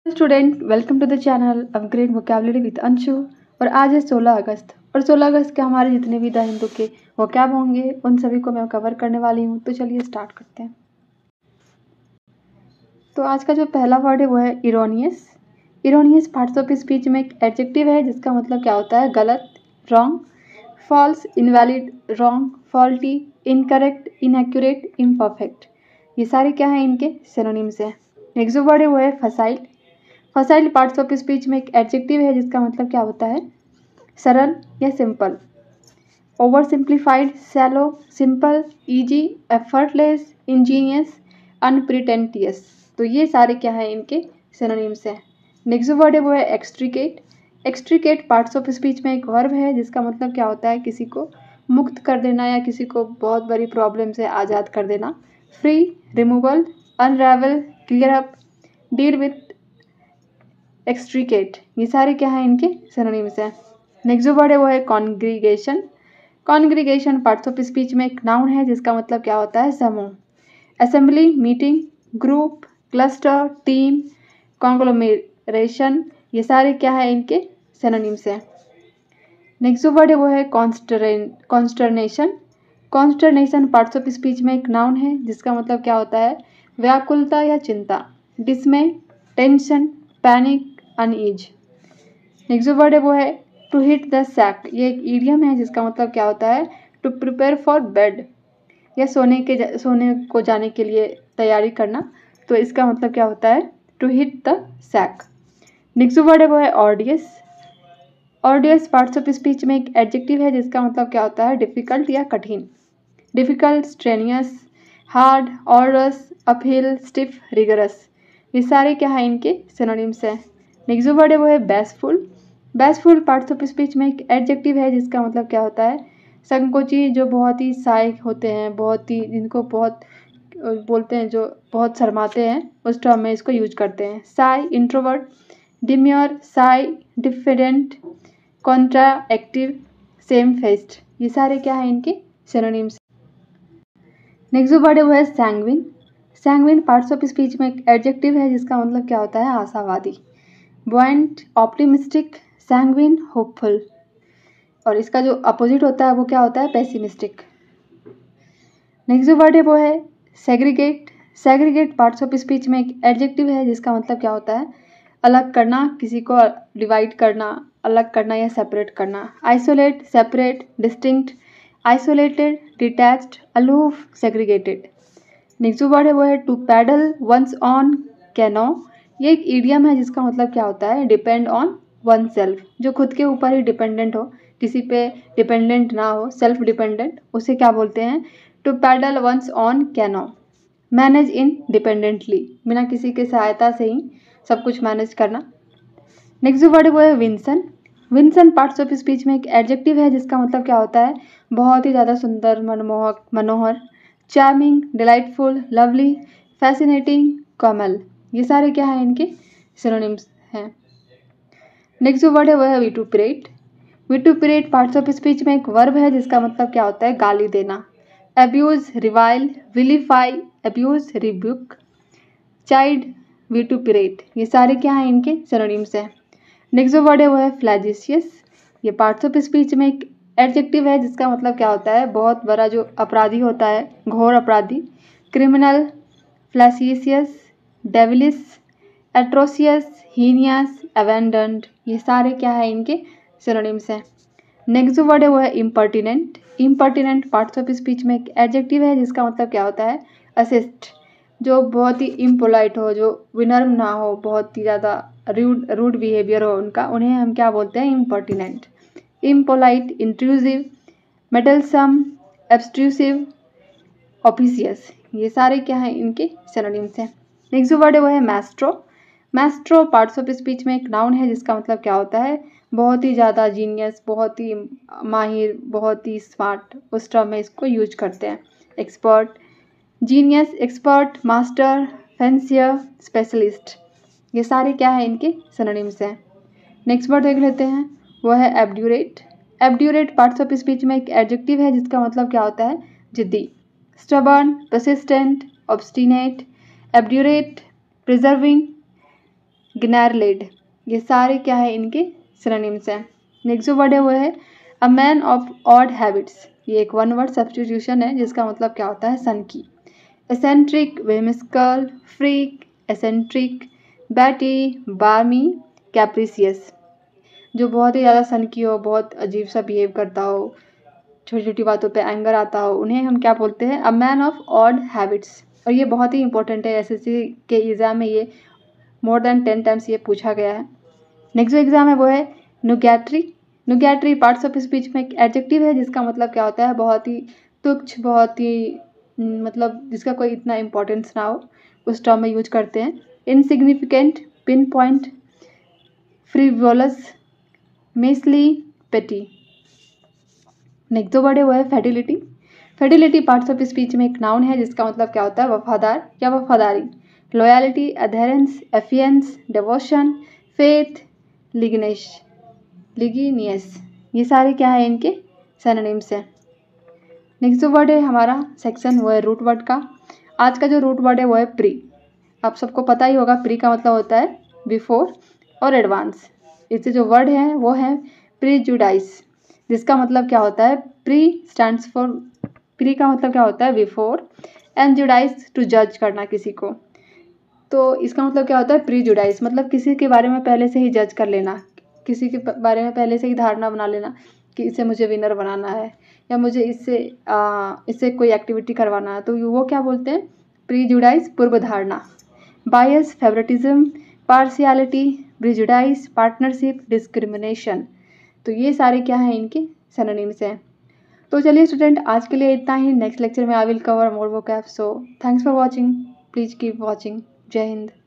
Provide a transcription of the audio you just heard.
Student, welcome to the channel upgrade vocabulary with Anshu. और आज है 16 अगस्त और 16 अगस्त के हमारे जितने भी द हिंदू के वोकैब होंगे उन सभी को मैं कवर करने वाली हूँ। तो चलिए स्टार्ट करते हैं। तो आज का जो पहला वर्ड है वो है erroneous. Erroneous parts of speech में एक एडजेक्टिव है जिसका मतलब क्या होता है गलत, wrong, false, invalid, wrong, faulty, incorrect, inaccurate, imperfect. ये सारे क्या हैं इनके सिनोनिम्स हैं। नेक्स्ट जो वर्ड है वो है facile. Facile parts of speech में एक एडजेक्टिव है जिसका मतलब क्या होता है सरल या simple, over simplified, shallow, simple, easy, effortless, ingenuous, unpretentious. तो ये सारे क्या है इनके सिनोनिम्स हैं। नेक्स्ट वर्ड है वो है extricate. Extricate parts of speech में एक वर्ब है जिसका मतलब क्या होता है किसी को मुक्त कर देना या किसी को बहुत बड़ी प्रॉब्लम से आज़ाद कर देना। Free, removal, unravel, clear up, deal with, extricate. ये सारे क्या है इनके सिनोनिम्स हैं। नेक्स्ट जो वर्ड है वो है congregation. Congregation parts of speech में एक नाउन है जिसका मतलब क्या होता है समूह। Assembly, meeting, group, cluster, team, conglomeration. ये सारे क्या है इनके सिनोनिम्स हैं। नेक्स्ट जो वर्ड है वो है consternation. Consternation parts of speech में एक नाउन है जिसका मतलब क्या होता है व्याकुलता या चिंता, dismay, tension, panic, unease. Next जो वर्ड है वो है टू हिट द सैक। ये एक ईडियम है जिसका मतलब क्या होता है टू प्रिपेयर फॉर बेड या सोने को जाने के लिए तैयारी करना। तो इसका मतलब क्या होता है to hit the sack. Next जो वर्ड है वो है arduous. Arduous parts of speech में एक एडजेक्टिव है जिसका मतलब क्या होता है डिफिकल्ट या कठिन, difficult, strenuous, hard, arduous, uphill, stiff, rigorous. ये सारे क्या है इनके सिनोनिम्स हैं। नेक्स्ट जो वर्ड है वो है bashful. Bashful parts of speech में एक एडजेक्टिव है जिसका मतलब क्या होता है संकोची, जो बहुत ही साय होते हैं, बहुत ही जिनको बहुत बोलते हैं, जो बहुत शर्माते हैं, उस टर्म में इसको यूज करते हैं। Shy, introvert, demure, shy, diffident, contra active, shamefaced. ये सारे क्या है इनके सिनोनिम्स। नेक्स्ट जो वर्ड है वो है sanguine. Sanguine parts of speech में एक एडजेक्टिव है जिसका मतलब क्या होता है आशावादी, बुएंट, ऑप्टिमिस्टिक, सैंग्विन, होपफुल। और इसका जो अपोजिट होता है वो क्या होता है पेसिमिस्टिक। नेक्स्ट जो वर्ड है वो है segregate. Segregate parts of speech में एक एडजेक्टिव है जिसका मतलब क्या होता है अलग करना, किसी को डिवाइड करना, अलग करना या सेपरेट करना। Isolate, separate, distinct, isolated, detached, aloof, segregated. Next जो वर्ड है वो है to paddle one's on canoe. ये एक ईडियम है जिसका मतलब क्या होता है डिपेंड ऑन वन सेल्फ, जो खुद के ऊपर ही डिपेंडेंट हो, किसी पे डिपेंडेंट ना हो, सेल्फ डिपेंडेंट, उसे क्या बोलते हैं to paddle one's on canoe. Manage independently, बिना किसी के सहायता से ही सब कुछ मैनेज करना। नेक्स्ट जो वर्ड है वो है winsome. Winsome parts of speech में एक एडजेक्टिव है जिसका मतलब क्या होता है बहुत ही ज़्यादा सुंदर, मनमोहक, मनोहर, charming, delightful, lovely, fascinating, comely. ये सारे क्या है इनके सिनोनिम्स हैं। नेक्स्ट जो वर्ड है वो है vituperate. Vituperate parts of speech में एक वर्ब है जिसका मतलब क्या होता है गाली देना। Abuse, revile, vilify, abuse, rebuke, chide, vituperate. ये सारे क्या हैं इनके सिनोनिम्स हैं। नेक्स्ट जो वर्ड है वो है फ्लैजिशियस। ये पार्ट्स ऑफ स्पीच में एक एडजेक्टिव है जिसका मतलब क्या होता है बहुत बड़ा जो अपराधी होता है, घोर अपराधी। Criminal, flagitious, devilish, atrocious, heinous, abandoned. ये सारे क्या है इनके सिनोनिम्स हैं। नेक्स्ट जो वर्ड है वो है impertinent. Impertinent parts of speech में एक एडजेक्टिव है जिसका मतलब क्या होता है असिस्ट, जो बहुत ही इम्पोलाइट हो, जो विनम्र ना हो, बहुत ही ज़्यादा रूड बिहेवियर हो उनका, उन्हें हम क्या बोलते हैं impertinent. Impolite, intrusive, meddlesome, obtrusive, officious. ये सारे क्या हैं इनके सिनोनिम्स हैं। नेक्स्ट जो वर्ड है वो है maestro. Maestro parts of speech में एक नाउन है जिसका मतलब क्या होता है बहुत ही ज़्यादा जीनियस, बहुत ही माहिर, बहुत ही स्मार्ट, उस टर्म में इसको यूज करते हैं। Expert, genius, expert, master, fancier, specialist. ये सारे क्या है इनके सिनोनिम्स हैं। नेक्स्ट वर्ड देख लेते हैं वो है obdurate. Obdurate parts of speech में एक एडजेक्टिव है जिसका मतलब क्या होता है जिद्दी, stubborn, persistent, obstinate, obdurate, preserving, gnarled, ये सारे क्या है इनके सिनोनिम्स हैं। नेक्स्ट जो वर्ड है वो है a man of odd habits, ये एक वन वर्ड सब्स्टिट्यूशन है जिसका मतलब क्या होता है सन की। Eccentric, whimsical, freak, eccentric, batty, barmy, capricious, जो बहुत ही ज़्यादा सन की हो, बहुत अजीब सा बिहेव करता हो, छोटी छोटी बातों पे एंगर आता हो, उन्हें हम क्या बोलते हैं a man of odd habits. और ये बहुत ही इंपॉर्टेंट है, एसएससी के एग्ज़ाम में ये मोर देन 10 टाइम्स ये पूछा गया है। नेक्स्ट जो एग्ज़ाम है वो है nugatory. Nugatory parts of speech में एक एडजेक्टिव है जिसका मतलब क्या होता है बहुत ही तुच्छ, बहुत ही मतलब जिसका कोई इतना इम्पोर्टेंस ना हो, उस टर्म में यूज करते हैं। Insignificant, pinpoint, frivolous, measly, petty. Next जो वर्ड है वो है fidelity. Fidelity parts of speech में एक नाउन है जिसका मतलब क्या होता है वफादार या वफादारी। Loyalty, adherence, affiance, devotion, faith, लिगिनियस, ये सारे क्या है इनके सिनोनिम्स हैं। नेक्स्ट जो वर्ड है हमारा सेक्शन वो है रूट वर्ड का। आज का जो रूट वर्ड है वो है प्री। आप सबको पता ही होगा प्री का मतलब होता है बिफोर और एडवांस। इससे जो वर्ड है वो है प्रीजुडाइस, जिसका मतलब क्या होता है प्री स्टैंड्स फॉर, प्री का मतलब क्या होता है बिफोर एंड जुडाइस टू जज करना किसी को। तो इसका मतलब क्या होता है प्रीजुडाइस, मतलब किसी के बारे में पहले से ही जज कर लेना, किसी के बारे में पहले से ही धारणा बना लेना कि इससे मुझे विनर बनाना है या मुझे इससे कोई एक्टिविटी करवाना है, तो वो क्या बोलते हैं प्रीजुडाइस, पूर्व धारणा। Bias, favouritism, partiality, prejudice, partnership, discrimination, तो ये सारे क्या हैं इनके सिनोनिम्स हैं। तो चलिए स्टूडेंट आज के लिए इतना ही। नेक्स्ट लेक्चर में I will cover more vocab. So thanks for watching, please keep watching. जय हिंद।